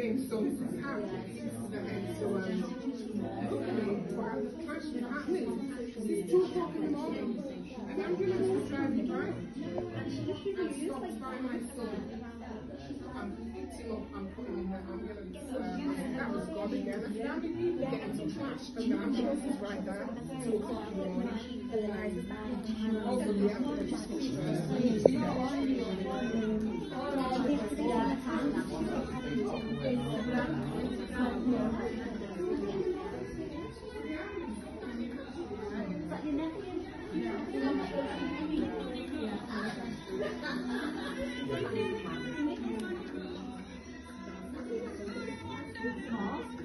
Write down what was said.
playing songs from Harry. So, hopefully, clash is happening. It's 2 o'clock in the morning. And I'm going to just driving by. And stopped by my son. I'm picking up, I'm putting in the ambulance. That was God again. How many people get into clash? And the ambulance is right there. 2 o'clock in the morning. Also, the ambulance. Good call.